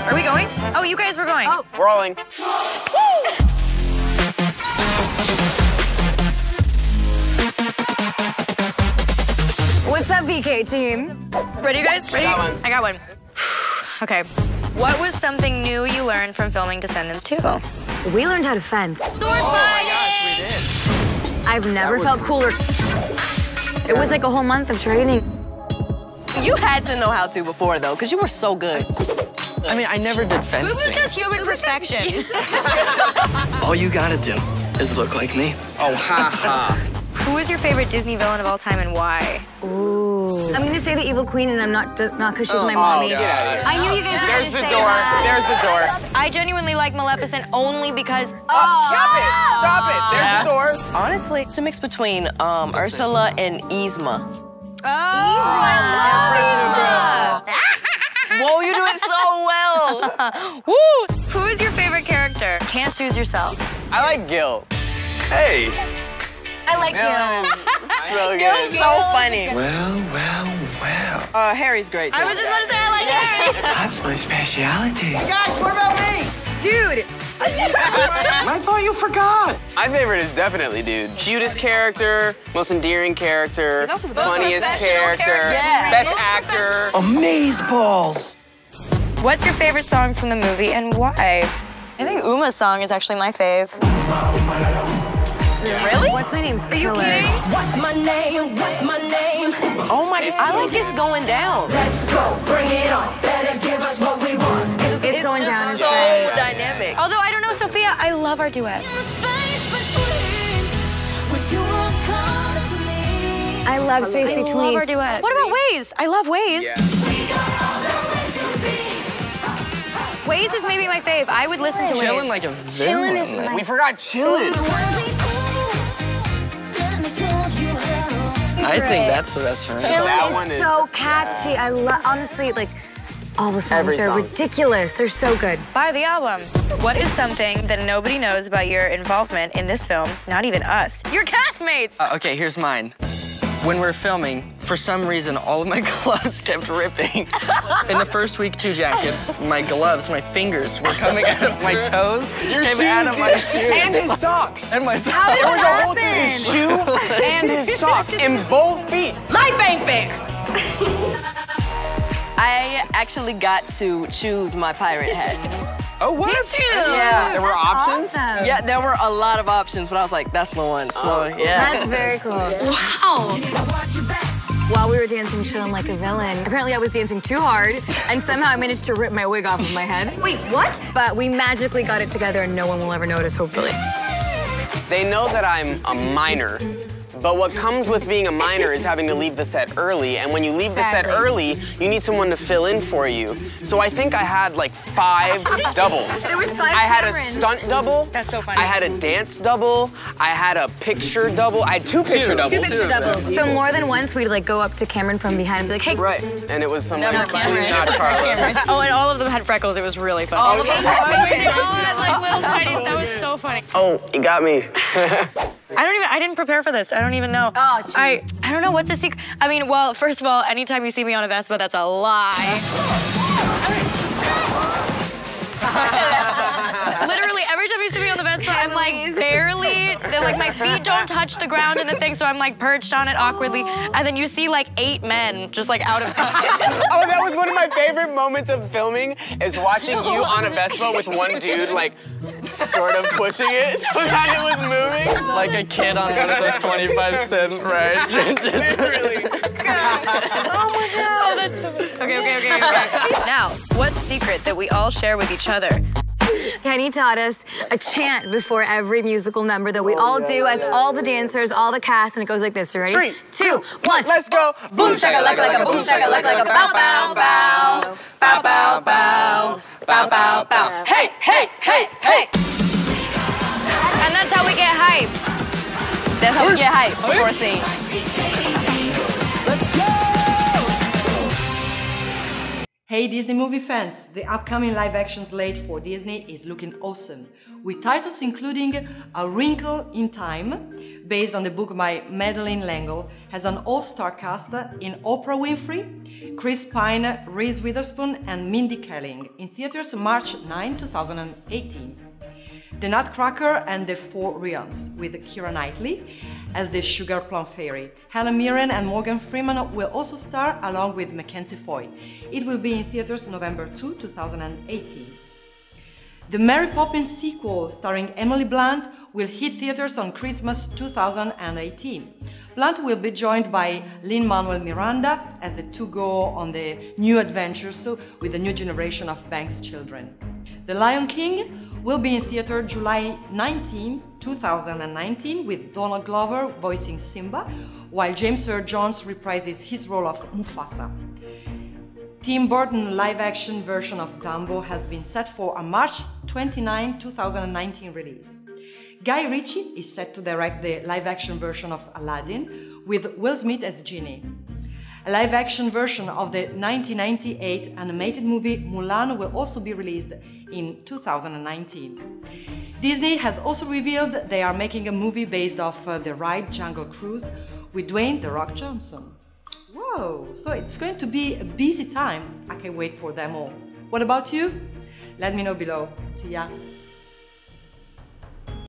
Are we going? Oh, you guys were going. Oh. Rolling. What's up, VK team? Ready, you guys? Ready? I got one. Okay. What was something new you learned from filming Descendants 2? We learned how to fence. Sword fighting! Oh my gosh, we did. I've never felt cooler. It was like a whole month of training. You had to know how to before, though, because you were so good. I mean, I never did fencing. This is just human perfection. All you gotta do is look like me. Oh, ha. Who is your favorite Disney villain of all time and why? Ooh. I'm gonna say the evil queen, and I'm not because she's my mommy. Get out of here. I knew you guys were There's gonna the say door. that. There's the door. I genuinely like Maleficent only because... Stop it! Stop it! There's the door. Honestly, it's a mix between Ursula and Yzma. Oh, I love Whoa, you do it so well! Woo! Who is your favorite character? Can't choose yourself. I like Gil. Hey. I like you. So good. So funny. Well. Harry's great, too. I was just about to say I like Harry. That's my speciality. Guys, what about me? Dude. I thought you forgot. My favorite is definitely Dude. Cutest character, most endearing character, also the best funniest professional character. Yeah. best actor. Amazeballs. What's your favorite song from the movie and why? I think Uma's song is actually my fave. Really? What's my name? Are you kidding? What's my name? What's my name? Oh my, I like this going down. Let's go, bring it on. Better give us what we want. It's going down. It's So great. dynamic. Although I don't know, Sophia, I love our duet. I love Space I Between. love our duet. What about Waze? I love Waze. Waze is maybe my fave. I would listen to Waze. Chillin' like a Chillin' is villain. We forgot Chillin'. I think that's the best one. That one Chillin' is is so catchy. I love, honestly, like, all the songs Every are song. ridiculous. They're so good. Buy the album. What is something that nobody knows about your involvement in this film? Not even us. Your castmates. Okay, here's mine. When we're filming, for some reason, all of my gloves kept ripping. In the first week, 2 jackets, my gloves, my fingers were coming out of my toes, came out of my shoes. And his socks. And my socks. How did There was that a hole through his shoe and his sock in both feet. Light Bang Bang! I actually got to choose my pirate hat. Oh, what? Did you? Yeah. There were options? Awesome. Yeah, there were a lot of options, but I was like, that's my one. So, yeah. That's very cool. Wow. While we were dancing Chillin' Like a Villain, apparently I was dancing too hard, and somehow I managed to rip my wig off of my head. Wait, what? But we magically got it together, and no one will ever notice, hopefully. They know that I'm a minor, but what comes with being a minor is having to leave the set early, and when you leave the set early, you need someone to fill in for you. So I think I had like 5 doubles. There was 5 I had a Camerons. stunt double. That's so funny. I had a dance double. I had a picture double. I had 2 picture doubles. 2 picture doubles. So more than once, we'd like go up to Cameron from behind and be like, hey. Right, and it was some No, like, Cameron. not Carlos. Oh, and all of them had freckles. It was really funny. All of them had freckles. They all had like little tiny. That was so funny. Oh, you got me. I didn't prepare for this. I don't even know. Oh, jeez. I don't know what's the secret. I mean, well, first of all, anytime you see me on a Vespa, that's a lie. Literally, every time you see me on the Vespa, I'm like barely, like my feet don't touch the ground in the thing, so I'm like perched on it awkwardly. And then you see like 8 men just like out of Oh, that was one of my favorite moments of filming, is watching you on a Vespa with one dude, like, sort of pushing it so that it was moving. Like a kid on one of those 25-cent rides. Literally. Oh, that's so funny. Okay. Now, what's the secret that we all share with each other? Kenny taught us a chant before every musical number that we all do as all the dancers, all the cast, and it goes like this. You ready? 3, 2, 1. Let's go. Boom shaka like a boom shaka like a bow bow bow. Bow bow bow. Bow bow bow. Hey, hey, hey, hey! And that's how we get hyped. That's how we get hyped before a scene. Hey Disney movie fans, the upcoming live-action slate for Disney is looking awesome, with titles including A Wrinkle in Time, based on the book by Madeleine L'Engle, has an all-star cast in Oprah Winfrey, Chris Pine, Reese Witherspoon, and Mindy Kaling, in theaters March 9, 2018. The Nutcracker and the Four Realms, with Keira Knightley as the Sugar Plum Fairy. Helen Mirren and Morgan Freeman will also star, along with Mackenzie Foy. It will be in theaters November 2, 2018. The Mary Poppins sequel, starring Emily Blunt, will hit theaters on Christmas 2018. Blunt will be joined by Lin-Manuel Miranda as the two go on the new adventures with the new generation of Banks children. The Lion King will be in theater July 19, 2019, with Donald Glover voicing Simba, while James Earl Jones reprises his role of Mufasa. Tim Burton live-action version of Dumbo has been set for a March 29, 2019 release. Guy Ritchie is set to direct the live-action version of Aladdin, with Will Smith as Genie. A live-action version of the 1998 animated movie Mulan will also be released in 2019. Disney has also revealed they are making a movie based off the ride Jungle Cruise with Dwayne "The Rock" Johnson. Whoa, so it's going to be a busy time. I can't wait for them all. What about you? Let me know below. See ya!